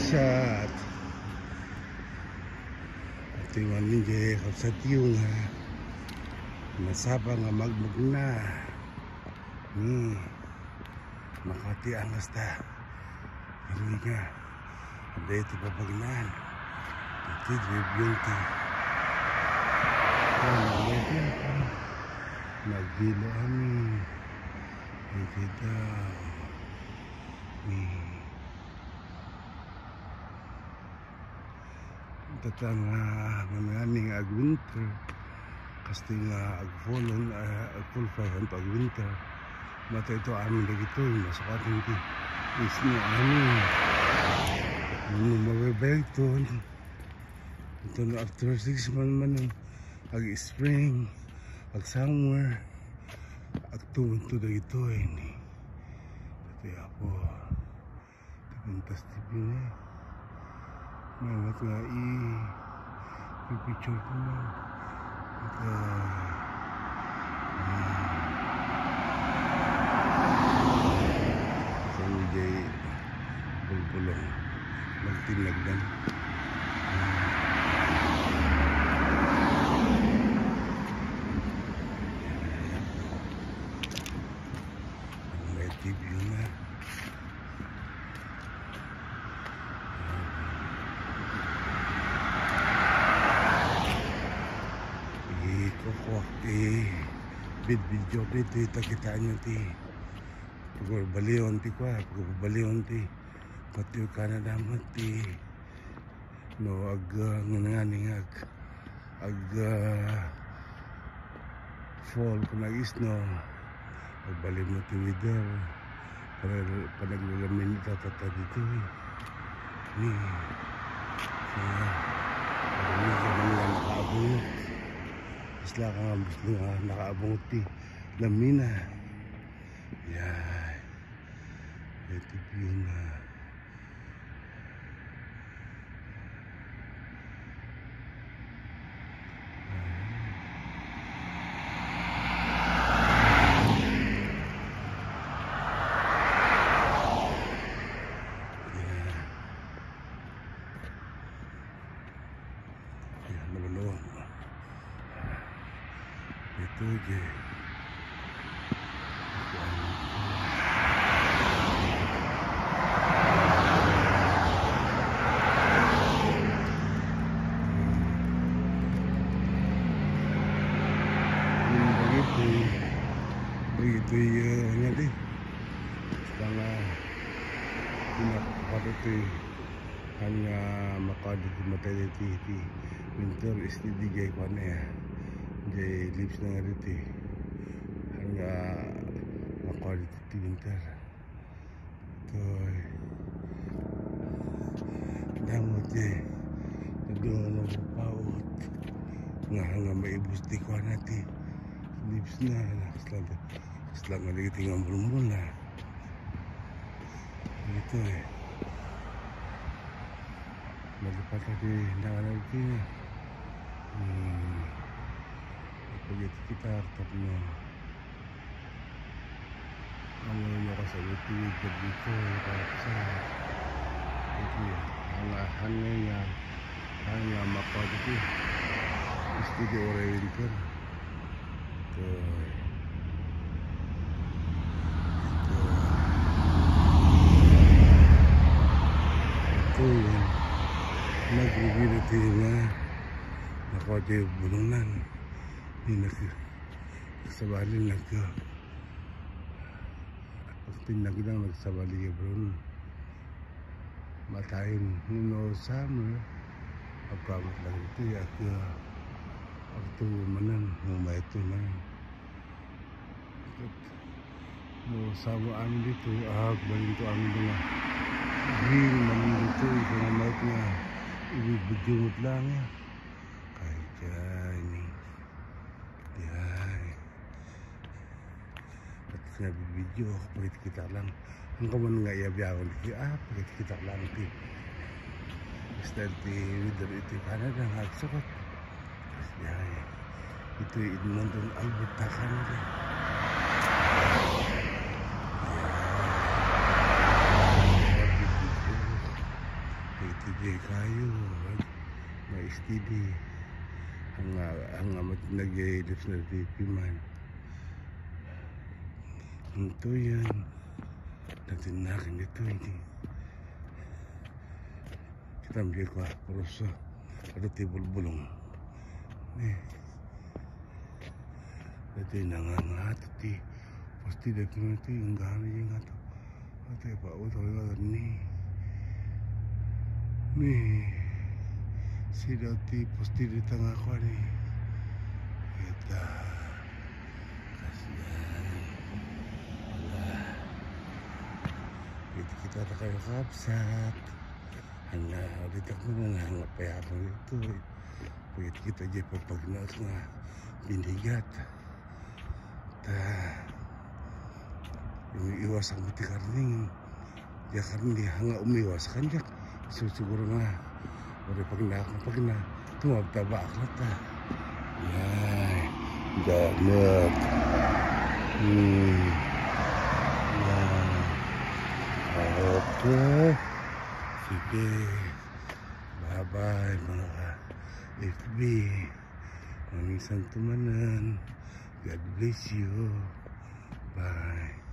Sat tingnan ninyo sa tiyo nga masapa nga magmug na makati ang hasta hindi nga ada ito papagnan ito review ito nagdilo kami ito daw tatang mananing ag winter kasi nga ag fallen ag full fire ag winter mata ito amin na gito masukatin ito is mo amin mababalik ito na after 6 months man ag spring ag summer ag tumunto na ito ito ako puntas TV na mga nga i-picture ko na sa hindi bulpulong magtinagdan may TV na video dito kita nyo ti pagbalion ti kwa pagbalion ti pati kana damat ti no ag nganganing ag fall kung nag-isno pagbali mo ti weather para panaglalamin itatata dito ni nakaabot isla ka nga nakaabot ti lamina yan ito yun ito je begitu ya deh setengah pinapatay hanya makadit matayati winter STD ko na ya jay lips na nga dito hanga makadit winter ito damot jay nagdoon ang papaot nga hanga maibus di ko natin lips na setelah nga tinggal bulmbul na ito malipat tadi hindi lagi na begitu kita tapi kalau yang rasa itu begitu rasa itu hanya maka itu istilah orang winter itu nag-review ito nga nakuha yung bununan nagsabali nagtinagdang nagsabali yung bununan matayin no summer pagpamot lang ito ako manan umay ito na no summer amin dito balin ito amin mga green manan dito ito na mait nga ibibigimot lang kaya dyan at nabibidyo pagit kita lang ang kaman nga iabyawan pagit kita lang style ti leader ito Canada nagsukot ito Edmonton Alberta Canada tidi ang amat nag-i-lips na pipi man ito yan natin nakin ito hindi kita ambil ko terus ada tibul bulong ito yung nangangato ti pasti dito na ito yung gano'n yung ngato ito yung pauto ni sila ti pasti dito nga ko ni kita kasihan kita tak kayo kapsat hanga dito ko nga hanga payapang ito pwede kita dyan papagnaos nga binigat umiiwas ang buti karning ya karning hanga umiiwas kanjak siguro nga pag na tumagtaba aklat ay ganap okay sige bye bye mga FB maraming santumanan God bless you bye